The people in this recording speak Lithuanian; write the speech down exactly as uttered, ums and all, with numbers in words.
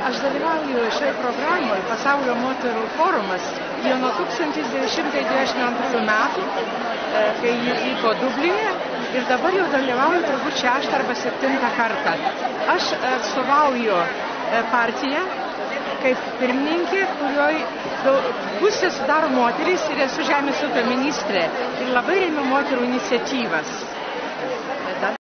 Aš dalyvauju šioje programoje Pasaulio moterų forumas jau nuo tūkstantis devyni šimtai devyniasdešimt antrųjų metų, kai ji vyko Dubline, ir dabar jau dalyvauju turbūt šeštą arba septintą kartą. Aš atstovauju partiją kaip pirmininkė, kurioje pusė sudaro moterys ir esu žemės ūkio ministrė ir labai remiu moterų iniciatyvas.